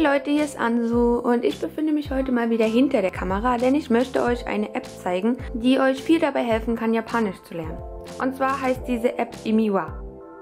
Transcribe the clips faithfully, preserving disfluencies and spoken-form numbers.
Hey Leute, hier ist Ansu und ich befinde mich heute mal wieder hinter der Kamera, denn ich möchte euch eine App zeigen, die euch viel dabei helfen kann, Japanisch zu lernen. Und zwar heißt diese App Imiwa.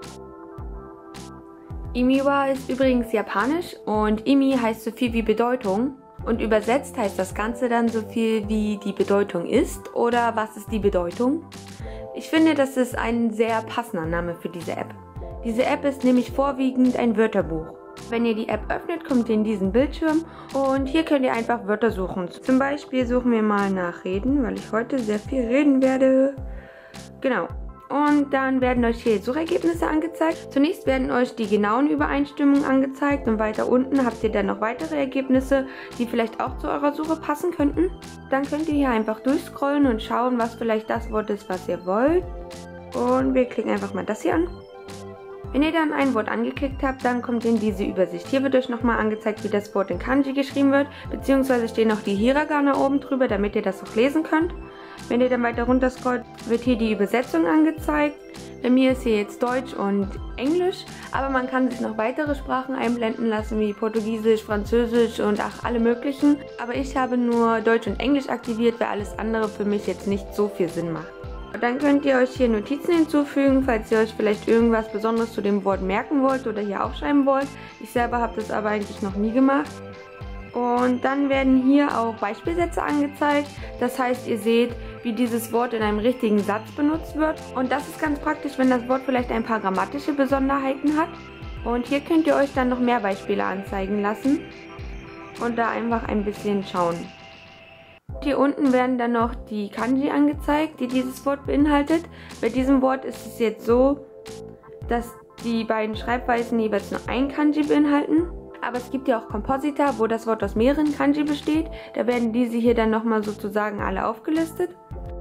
Imiwa ist übrigens japanisch und Imi heißt so viel wie Bedeutung und übersetzt heißt das Ganze dann so viel wie die Bedeutung ist oder was ist die Bedeutung. Ich finde, das ist ein sehr passender Name für diese App. Diese App ist nämlich vorwiegend ein Wörterbuch. Wenn ihr die App öffnet, kommt ihr in diesen Bildschirm und hier könnt ihr einfach Wörter suchen. Zum Beispiel suchen wir mal nach Reden, weil ich heute sehr viel reden werde. Genau. Und dann werden euch hier Suchergebnisse angezeigt. Zunächst werden euch die genauen Übereinstimmungen angezeigt und weiter unten habt ihr dann noch weitere Ergebnisse, die vielleicht auch zu eurer Suche passen könnten. Dann könnt ihr hier einfach durchscrollen und schauen, was vielleicht das Wort ist, was ihr wollt. Und wir klicken einfach mal das hier an. Wenn ihr dann ein Wort angeklickt habt, dann kommt ihr in diese Übersicht. Hier wird euch nochmal angezeigt, wie das Wort in Kanji geschrieben wird, beziehungsweise stehen noch die Hiragana oben drüber, damit ihr das auch lesen könnt. Wenn ihr dann weiter runter scrollt, wird hier die Übersetzung angezeigt. Bei mir ist hier jetzt Deutsch und Englisch, aber man kann sich noch weitere Sprachen einblenden lassen, wie Portugiesisch, Französisch und ach, alle möglichen. Aber ich habe nur Deutsch und Englisch aktiviert, weil alles andere für mich jetzt nicht so viel Sinn macht. Dann könnt ihr euch hier Notizen hinzufügen, falls ihr euch vielleicht irgendwas Besonderes zu dem Wort merken wollt oder hier aufschreiben wollt. Ich selber habe das aber eigentlich noch nie gemacht. Und dann werden hier auch Beispielsätze angezeigt. Das heißt, ihr seht, wie dieses Wort in einem richtigen Satz benutzt wird. Und das ist ganz praktisch, wenn das Wort vielleicht ein paar grammatische Besonderheiten hat. Und hier könnt ihr euch dann noch mehr Beispiele anzeigen lassen und da einfach ein bisschen schauen. Hier unten werden dann noch die Kanji angezeigt, die dieses Wort beinhaltet. Bei diesem Wort ist es jetzt so, dass die beiden Schreibweisen jeweils nur ein Kanji beinhalten. Aber es gibt ja auch Komposita, wo das Wort aus mehreren Kanji besteht. Da werden diese hier dann nochmal sozusagen alle aufgelistet.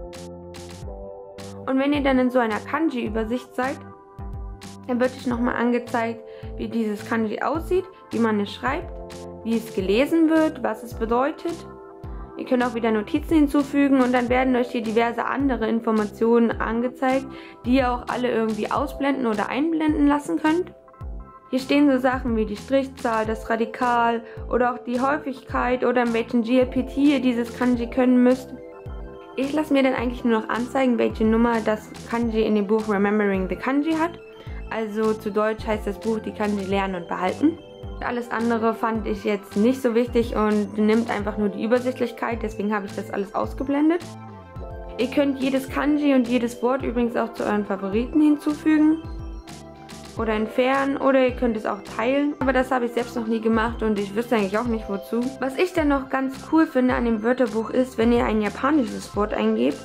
Und wenn ihr dann in so einer Kanji-Übersicht seid, dann wird euch nochmal angezeigt, wie dieses Kanji aussieht, wie man es schreibt, wie es gelesen wird, was es bedeutet. Ihr könnt auch wieder Notizen hinzufügen und dann werden euch hier diverse andere Informationen angezeigt, die ihr auch alle irgendwie ausblenden oder einblenden lassen könnt. Hier stehen so Sachen wie die Strichzahl, das Radikal oder auch die Häufigkeit oder in welchen G L P T ihr dieses Kanji können müsst. Ich lasse mir dann eigentlich nur noch anzeigen, welche Nummer das Kanji in dem Buch Remembering the Kanji hat. Also zu Deutsch heißt das Buch die Kanji lernen und behalten. Alles andere fand ich jetzt nicht so wichtig und nimmt einfach nur die Übersichtlichkeit, deswegen habe ich das alles ausgeblendet. Ihr könnt jedes Kanji und jedes Wort übrigens auch zu euren Favoriten hinzufügen oder entfernen oder ihr könnt es auch teilen, aber das habe ich selbst noch nie gemacht und ich wüsste eigentlich auch nicht wozu. Was ich dann noch ganz cool finde an dem Wörterbuch ist, wenn ihr ein japanisches Wort eingebt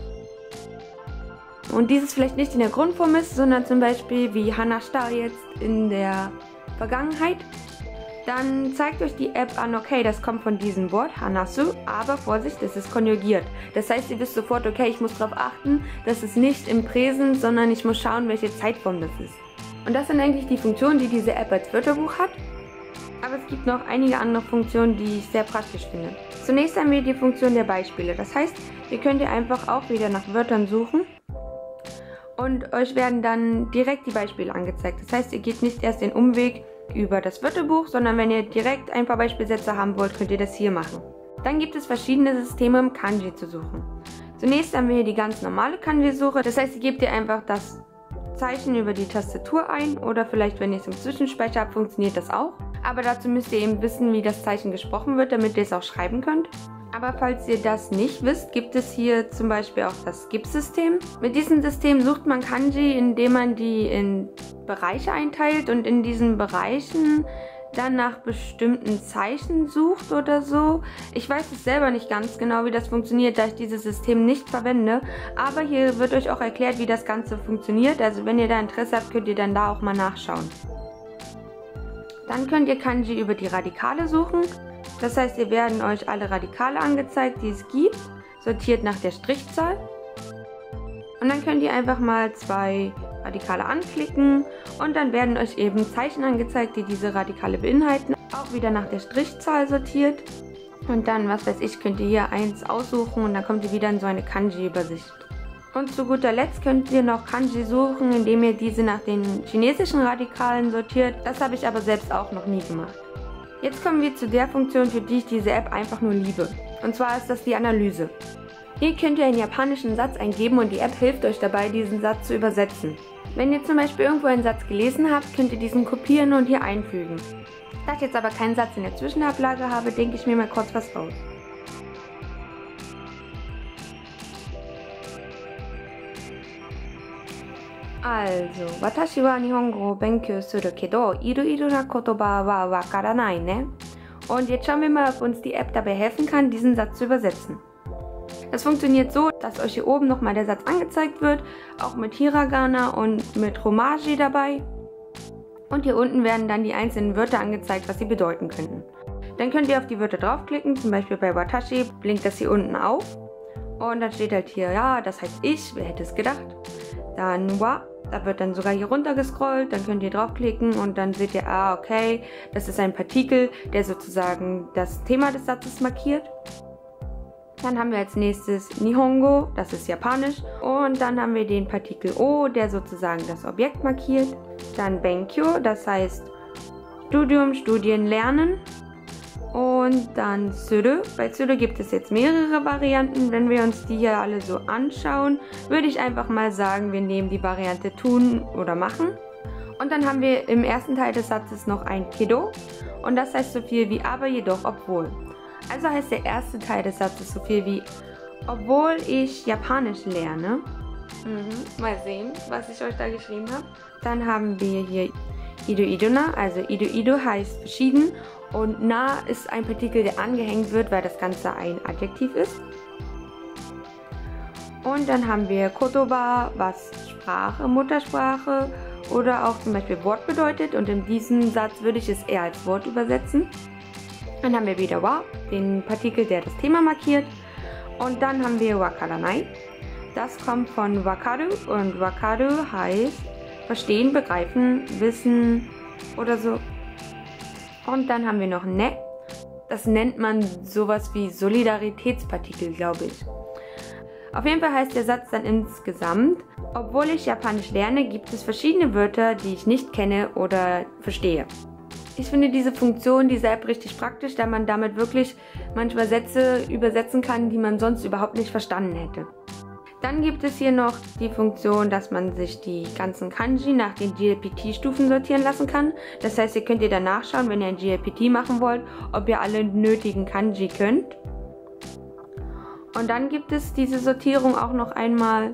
und dieses vielleicht nicht in der Grundform ist, sondern zum Beispiel wie Hanashita jetzt in der Vergangenheit, dann zeigt euch die App an, okay, das kommt von diesem Wort, Hanasu, aber Vorsicht, es ist konjugiert. Das heißt, ihr wisst sofort, okay, ich muss darauf achten, das ist nicht im Präsens, sondern ich muss schauen, welche Zeitform das ist. Und das sind eigentlich die Funktionen, die diese App als Wörterbuch hat. Aber es gibt noch einige andere Funktionen, die ich sehr praktisch finde. Zunächst haben wir die Funktion der Beispiele. Das heißt, ihr könnt ihr einfach auch wieder nach Wörtern suchen. Und euch werden dann direkt die Beispiele angezeigt. Das heißt, ihr geht nicht erst den Umweg über das Wörterbuch, sondern wenn ihr direkt ein paar Beispielsätze haben wollt, könnt ihr das hier machen. Dann gibt es verschiedene Systeme, um Kanji zu suchen. Zunächst haben wir hier die ganz normale Kanji-Suche. Das heißt, ihr gebt ihr einfach das Zeichen über die Tastatur ein oder vielleicht, wenn ihr es im Zwischenspeicher habt, funktioniert das auch. Aber dazu müsst ihr eben wissen, wie das Zeichen gesprochen wird, damit ihr es auch schreiben könnt. Aber falls ihr das nicht wisst, gibt es hier zum Beispiel auch das Skip-System. Mit diesem System sucht man Kanji, indem man die in Bereiche einteilt und in diesen Bereichen dann nach bestimmten Zeichen sucht oder so. Ich weiß es selber nicht ganz genau, wie das funktioniert, da ich dieses System nicht verwende. Aber hier wird euch auch erklärt, wie das Ganze funktioniert. Also wenn ihr da Interesse habt, könnt ihr dann da auch mal nachschauen. Dann könnt ihr Kanji über die Radikale suchen. Das heißt, hier werden euch alle Radikale angezeigt, die es gibt, sortiert nach der Strichzahl. Und dann könnt ihr einfach mal zwei Radikale anklicken und dann werden euch eben Zeichen angezeigt, die diese Radikale beinhalten, auch wieder nach der Strichzahl sortiert. Und dann, was weiß ich, könnt ihr hier eins aussuchen und dann kommt ihr wieder in so eine Kanji-Übersicht. Und zu guter Letzt könnt ihr noch Kanji suchen, indem ihr diese nach den chinesischen Radikalen sortiert. Das habe ich aber selbst auch noch nie gemacht. Jetzt kommen wir zu der Funktion, für die ich diese App einfach nur liebe. Und zwar ist das die Analyse. Hier könnt ihr einen japanischen Satz eingeben und die App hilft euch dabei, diesen Satz zu übersetzen. Wenn ihr zum Beispiel irgendwo einen Satz gelesen habt, könnt ihr diesen kopieren und hier einfügen. Da ich jetzt aber keinen Satz in der Zwischenablage habe, denke ich mir mal kurz was raus. Also, watashi wa Nihongo o benkyou suru kedo, iru-iru na kotoba wa wakaranai ne? Und jetzt schauen wir mal, ob uns die App dabei helfen kann, diesen Satz zu übersetzen. Das funktioniert so, dass euch hier oben nochmal der Satz angezeigt wird, auch mit Hiragana und mit Romaji dabei. Und hier unten werden dann die einzelnen Wörter angezeigt, was sie bedeuten könnten. Dann könnt ihr auf die Wörter draufklicken, zum Beispiel bei Watashi blinkt das hier unten auf. Und dann steht halt hier, ja, das heißt ich, wer hätte es gedacht. Dann wa, da wird dann sogar hier runter gescrollt, dann könnt ihr draufklicken und dann seht ihr, ah, okay, das ist ein Partikel, der sozusagen das Thema des Satzes markiert. Dann haben wir als nächstes Nihongo, das ist Japanisch. Und dann haben wir den Partikel O, der sozusagen das Objekt markiert. Dann Benkyou, das heißt Studium, Studien, Lernen. Und dann Suru. Bei Suru gibt es jetzt mehrere Varianten. Wenn wir uns die hier alle so anschauen, würde ich einfach mal sagen, wir nehmen die Variante tun oder machen. Und dann haben wir im ersten Teil des Satzes noch ein Kedo. Und das heißt so viel wie aber, jedoch, obwohl. Also heißt der erste Teil des Satzes so viel wie obwohl ich Japanisch lerne. Mhm. Mal sehen, was ich euch da geschrieben habe. Dann haben wir hier Ido-Ido-na, also Ido-Ido heißt verschieden und na ist ein Partikel, der angehängt wird, weil das Ganze ein Adjektiv ist. Und dann haben wir Kotoba, was Sprache, Muttersprache oder auch zum Beispiel Wort bedeutet und in diesem Satz würde ich es eher als Wort übersetzen. Dann haben wir wieder wa, den Partikel, der das Thema markiert. Und dann haben wir wakaranai. Das kommt von wakaru und wakaru heißt verstehen, begreifen, wissen oder so. Und dann haben wir noch ne. Das nennt man sowas wie Solidaritätspartikel, glaube ich. Auf jeden Fall heißt der Satz dann insgesamt, obwohl ich Japanisch lerne, gibt es verschiedene Wörter, die ich nicht kenne oder verstehe. Ich finde diese Funktion dieser App richtig praktisch, da man damit wirklich manchmal Sätze übersetzen kann, die man sonst überhaupt nicht verstanden hätte. Dann gibt es hier noch die Funktion, dass man sich die ganzen Kanji nach den G L P T-Stufen sortieren lassen kann. Das heißt, ihr könnt ihr dann nachschauen, wenn ihr ein G L P T machen wollt, ob ihr alle nötigen Kanji könnt. Und dann gibt es diese Sortierung auch noch einmal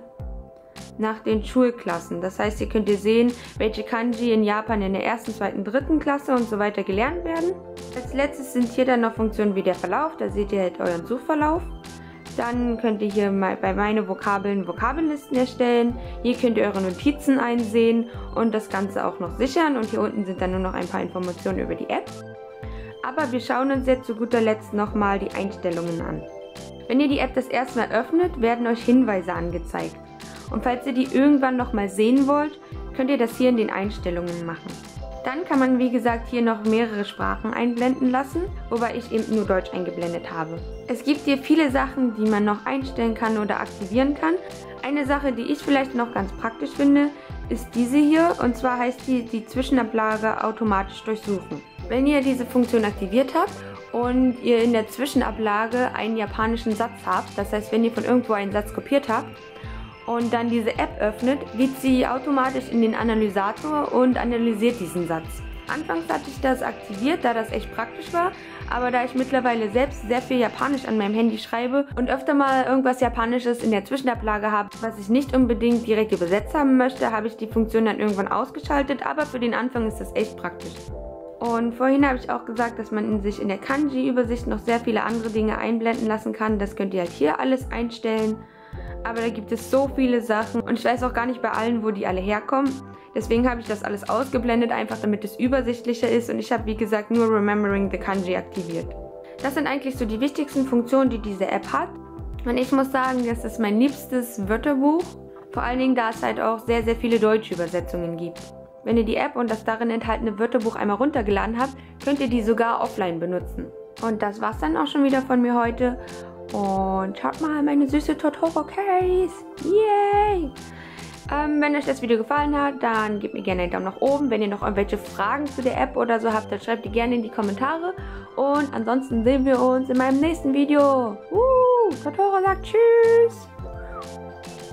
nach den Schulklassen. Das heißt, ihr könnt ihr sehen, welche Kanji in Japan in der ersten, zweiten, dritten Klasse und so weiter gelernt werden. Als letztes sind hier dann noch Funktionen wie der Verlauf, da seht ihr halt euren Suchverlauf. Dann könnt ihr hier mal bei meine Vokabeln Vokabellisten erstellen. Hier könnt ihr eure Notizen einsehen und das Ganze auch noch sichern. Und hier unten sind dann nur noch ein paar Informationen über die App. Aber wir schauen uns jetzt zu guter Letzt nochmal die Einstellungen an. Wenn ihr die App das erste Mal öffnet, werden euch Hinweise angezeigt. Und falls ihr die irgendwann nochmal sehen wollt, könnt ihr das hier in den Einstellungen machen. Dann kann man wie gesagt hier noch mehrere Sprachen einblenden lassen, wobei ich eben nur Deutsch eingeblendet habe. Es gibt hier viele Sachen, die man noch einstellen kann oder aktivieren kann. Eine Sache, die ich vielleicht noch ganz praktisch finde, ist diese hier und zwar heißt die, die Zwischenablage automatisch durchsuchen. Wenn ihr diese Funktion aktiviert habt und ihr in der Zwischenablage einen japanischen Satz habt, das heißt, wenn ihr von irgendwo einen Satz kopiert habt, und dann diese App öffnet, geht sie automatisch in den Analysator und analysiert diesen Satz. Anfangs hatte ich das aktiviert, da das echt praktisch war, aber da ich mittlerweile selbst sehr viel Japanisch an meinem Handy schreibe und öfter mal irgendwas Japanisches in der Zwischenablage habe, was ich nicht unbedingt direkt übersetzt haben möchte, habe ich die Funktion dann irgendwann ausgeschaltet, aber für den Anfang ist das echt praktisch. Und vorhin habe ich auch gesagt, dass man in sich in der Kanji-Übersicht noch sehr viele andere Dinge einblenden lassen kann. Das könnt ihr halt hier alles einstellen. Aber da gibt es so viele Sachen und ich weiß auch gar nicht bei allen, wo die alle herkommen. Deswegen habe ich das alles ausgeblendet, einfach damit es übersichtlicher ist und ich habe wie gesagt nur Remembering the Kanji aktiviert. Das sind eigentlich so die wichtigsten Funktionen, die diese App hat. Und ich muss sagen, das ist mein liebstes Wörterbuch. Vor allen Dingen, da es halt auch sehr, sehr viele deutsche Übersetzungen gibt. Wenn ihr die App und das darin enthaltene Wörterbuch einmal runtergeladen habt, könnt ihr die sogar offline benutzen. Und das war's dann auch schon wieder von mir heute. Und schaut mal, meine süße Totoro Case. Yay! Ähm, wenn euch das Video gefallen hat, dann gebt mir gerne einen Daumen nach oben. Wenn ihr noch irgendwelche Fragen zu der App oder so habt, dann schreibt die gerne in die Kommentare. Und ansonsten sehen wir uns in meinem nächsten Video. Uh, Totoro sagt Tschüss.